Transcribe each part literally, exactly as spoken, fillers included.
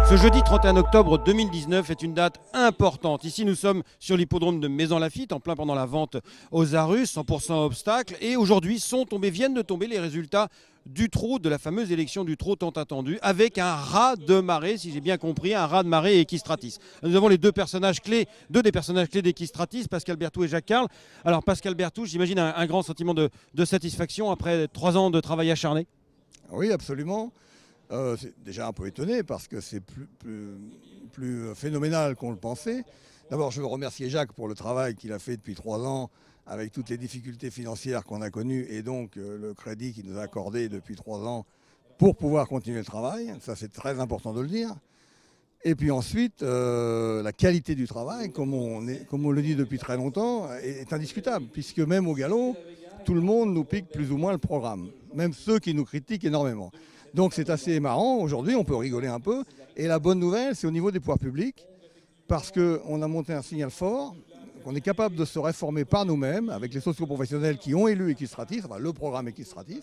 Ce jeudi trente et un octobre deux mille dix-neuf est une date importante. Ici, nous sommes sur l'hippodrome de Maisons-Laffitte, en plein pendant la vente aux Arus, cent pour cent obstacles. Et aujourd'hui, sont tombés, viennent de tomber les résultats du trot, de la fameuse élection du trot tant attendue, avec un rat de marée, si j'ai bien compris, un rat de marée et Equistratis. Nous avons les deux personnages clés, deux des personnages clés d'Equistratis, Pascal Berthoud et Jacques Carle. Alors Pascal Berthoud, j'imagine un, un grand sentiment de, de satisfaction après trois ans de travail acharné. Oui, absolument. Euh, c'est déjà un peu étonné parce que c'est plus, plus, plus phénoménal qu'on le pensait. D'abord, je veux remercier Jacques pour le travail qu'il a fait depuis trois ans avec toutes les difficultés financières qu'on a connues et donc euh, le crédit qu'il nous a accordé depuis trois ans pour pouvoir continuer le travail. Ça, c'est très important de le dire. Et puis ensuite, euh, la qualité du travail, comme on, est, comme on le dit depuis très longtemps, est, est indiscutable, puisque même au galop, tout le monde nous pique plus ou moins le programme, même ceux qui nous critiquent énormément. Donc c'est assez marrant, aujourd'hui on peut rigoler un peu. Et la bonne nouvelle, c'est au niveau des pouvoirs publics, parce qu'on a monté un signal fort, qu'on est capable de se réformer par nous-mêmes, avec les socio-professionnels qui ont élu Equistratis, enfin le programme Equistratis.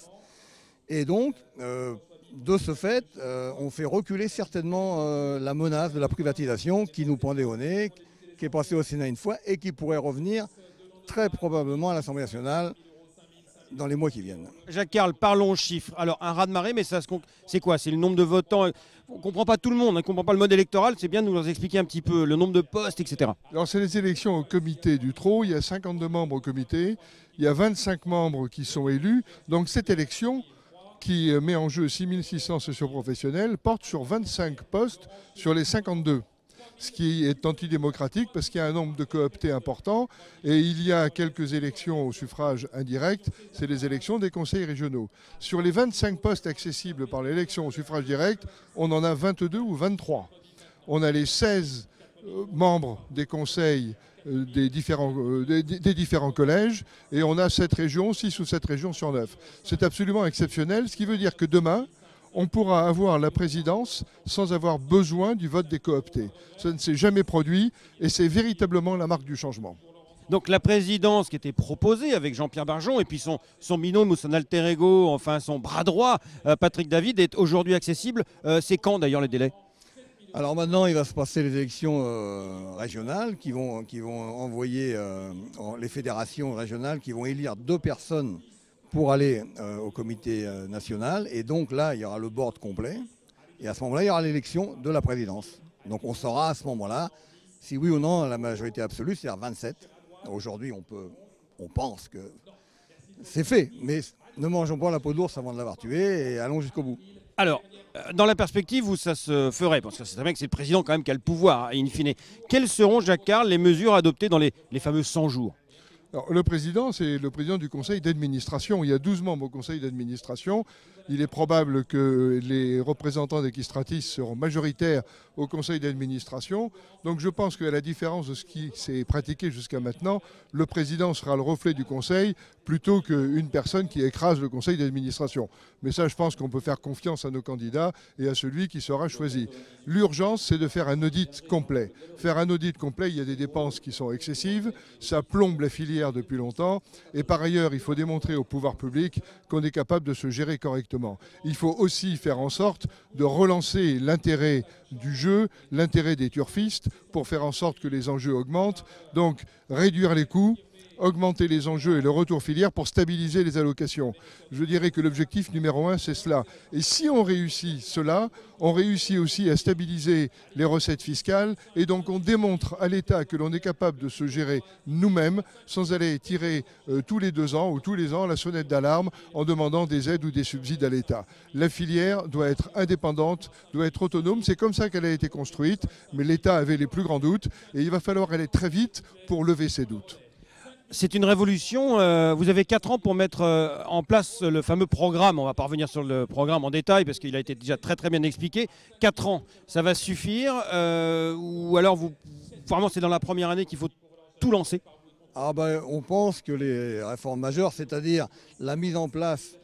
Et donc, euh, de ce fait, euh, on fait reculer certainement euh, la menace de la privatisation qui nous pendait au nez, qui est passée au Sénat une fois et qui pourrait revenir très probablement à l'Assemblée nationale dans les mois qui viennent. Jacques Carle, parlons chiffres. Alors, un raz-de-marée, mais ça, c'est quoi? C'est le nombre de votants. On ne comprend pas tout le monde, on ne comprend pas le mode électoral. C'est bien de nous expliquer un petit peu le nombre de postes, et cetera. Alors, c'est les élections au comité du trot. Il y a cinquante-deux membres au comité. Il y a vingt-cinq membres qui sont élus. Donc, cette élection, qui met en jeu six mille six cents socioprofessionnels, porte sur vingt-cinq postes sur les cinquante-deux. Ce qui est antidémocratique parce qu'il y a un nombre de cooptés important et il y a quelques élections au suffrage indirect, c'est les élections des conseils régionaux. Sur les vingt-cinq postes accessibles par l'élection au suffrage direct, on en a vingt-deux ou vingt-trois. On a les seize membres des conseils des différents, des, des différents collèges et on a sept régions, six ou sept régions sur neuf. C'est absolument exceptionnel, ce qui veut dire que demain, on pourra avoir la présidence sans avoir besoin du vote des cooptés. Ça ne s'est jamais produit et c'est véritablement la marque du changement. Donc la présidence qui était proposée avec Jean-Pierre Barjon et puis son, son binôme ou son alter ego, enfin son bras droit, euh, Patrick David, est aujourd'hui accessible. Euh, c'est quand d'ailleurs les délais? Alors maintenant, il va se passer les élections euh, régionales qui vont, qui vont envoyer euh, les fédérations régionales qui vont élire deux personnes pour aller euh, au comité euh, national. Et donc là, il y aura le board complet. Et à ce moment-là, il y aura l'élection de la présidence. Donc on saura à ce moment-là si oui ou non la majorité absolue, c'est-à-dire vingt-sept. Aujourd'hui, on, peut, on pense que c'est fait. Mais ne mangeons pas la peau d'ours avant de l'avoir tué et allons jusqu'au bout. Alors, dans la perspective où ça se ferait, parce que c'est très bien que c'est le président quand même qui a le pouvoir, in fine, quelles seront, Jacques Carle, les mesures adoptées dans les, les fameux cent jours? Alors, le président, c'est le président du conseil d'administration. Il y a douze membres au conseil d'administration. Il est probable que les représentants d'Equistratis seront majoritaires au conseil d'administration. Donc je pense qu'à la différence de ce qui s'est pratiqué jusqu'à maintenant, le président sera le reflet du conseil plutôt qu'une personne qui écrase le conseil d'administration. Mais ça, je pense qu'on peut faire confiance à nos candidats et à celui qui sera choisi. L'urgence, c'est de faire un audit complet. Faire un audit complet, il y a des dépenses qui sont excessives. Ça plombe la filière depuis longtemps. Et par ailleurs, il faut démontrer au pouvoir public qu'on est capable de se gérer correctement. Il faut aussi faire en sorte de relancer l'intérêt du jeu, l'intérêt des turfistes, pour faire en sorte que les enjeux augmentent. Donc, réduire les coûts, augmenter les enjeux et le retour filière pour stabiliser les allocations. Je dirais que l'objectif numéro un, c'est cela. Et si on réussit cela, on réussit aussi à stabiliser les recettes fiscales et donc on démontre à l'État que l'on est capable de se gérer nous-mêmes sans aller tirer euh, tous les deux ans ou tous les ans la sonnette d'alarme en demandant des aides ou des subsides à l'État. La filière doit être indépendante, doit être autonome. C'est comme ça qu'elle a été construite, mais l'État avait les plus grands doutes et il va falloir aller très vite pour lever ces doutes. C'est une révolution. Euh, vous avez quatre ans pour mettre euh, en place le fameux programme. On ne va pas revenir sur le programme en détail parce qu'il a été déjà très très bien expliqué. quatre ans, ça va suffire euh, ou alors vous, vraiment c'est dans la première année qu'il faut tout lancer? Ah ben, on pense que les réformes majeures, c'est-à-dire la mise en place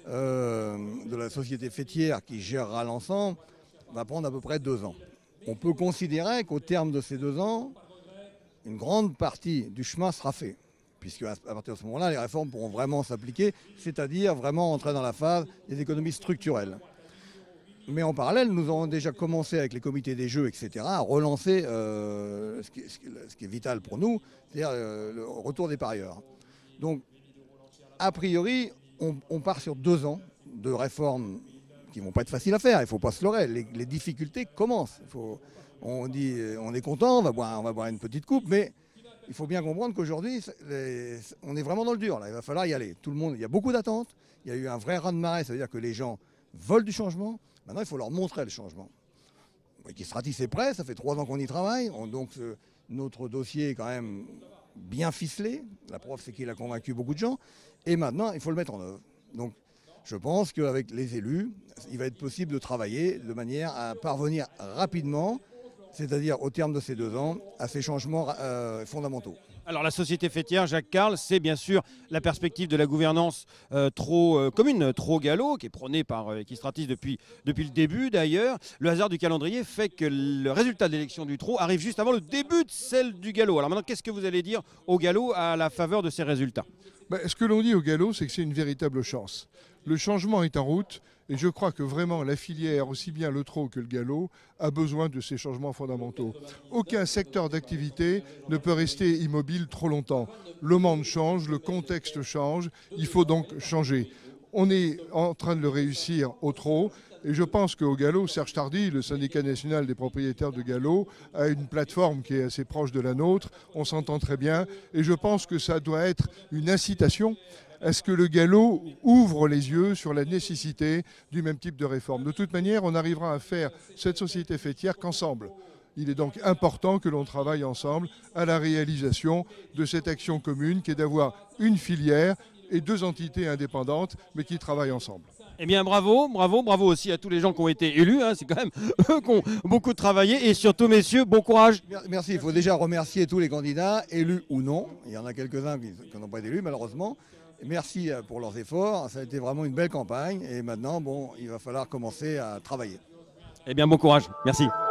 euh, de la société faîtière qui gérera l'ensemble, va prendre à peu près deux ans. On peut considérer qu'au terme de ces deux ans, une grande partie du chemin sera fait. Puisque à partir de ce moment-là, les réformes pourront vraiment s'appliquer, c'est-à-dire vraiment entrer dans la phase des économies structurelles. Mais en parallèle, nous avons déjà commencé avec les comités des jeux, et cetera, à relancer euh, ce, qui, ce, qui, ce qui est vital pour nous, c'est-à-dire euh, le retour des parieurs. Donc, a priori, on, on part sur deux ans de réformes qui ne vont pas être faciles à faire, il ne faut pas se leurrer, les, les difficultés commencent. Il faut, on dit, on est content, on va boire, on va boire une petite coupe, mais il faut bien comprendre qu'aujourd'hui, on est vraiment dans le dur, là. Il va falloir y aller. Tout le monde, il y a beaucoup d'attentes, il y a eu un vrai raz-de-marée, ça veut dire que les gens veulent du changement. Maintenant, il faut leur montrer le changement. Equistratis est prêt, ça fait trois ans qu'on y travaille. On, donc, euh, notre dossier est quand même bien ficelé. La preuve, c'est qu'il a convaincu beaucoup de gens. Et maintenant, il faut le mettre en œuvre. Donc, je pense qu'avec les élus, il va être possible de travailler de manière à parvenir rapidement, c'est-à-dire au terme de ces deux ans, à ces changements euh, fondamentaux. Alors la société fêtière, Jacques Carle, c'est bien sûr la perspective de la gouvernance euh, trop euh, commune, trop gallo, qui est prônée par euh, Equistratis depuis, depuis le début d'ailleurs. Le hasard du calendrier fait que le résultat de l'élection du trot arrive juste avant le début de celle du galop. Alors maintenant, qu'est-ce que vous allez dire au galop à la faveur de ces résultats? Ben, ce que l'on dit au galop, c'est que c'est une véritable chance. Le changement est en route et je crois que vraiment la filière, aussi bien le trot que le galop, a besoin de ces changements fondamentaux. Aucun secteur d'activité ne peut rester immobile trop longtemps. Le monde change, le contexte change, il faut donc changer. On est en train de le réussir au trot. Et je pense qu'au galop, Serge Tardy, le syndicat national des propriétaires de galop, a une plateforme qui est assez proche de la nôtre. On s'entend très bien. Et je pense que ça doit être une incitation à ce que le galop ouvre les yeux sur la nécessité du même type de réforme. De toute manière, on n'arrivera à faire cette société fêtière qu'ensemble. Il est donc important que l'on travaille ensemble à la réalisation de cette action commune qui est d'avoir une filière et deux entités indépendantes, mais qui travaillent ensemble. Eh bien bravo, bravo, bravo aussi à tous les gens qui ont été élus, hein. C'est quand même eux qui ont beaucoup travaillé et surtout messieurs, bon courage. Merci, il faut déjà remercier tous les candidats, élus ou non, il y en a quelques-uns qui, qui n'ont pas été élus malheureusement. Merci pour leurs efforts, ça a été vraiment une belle campagne et maintenant bon, il va falloir commencer à travailler. Eh bien bon courage, merci.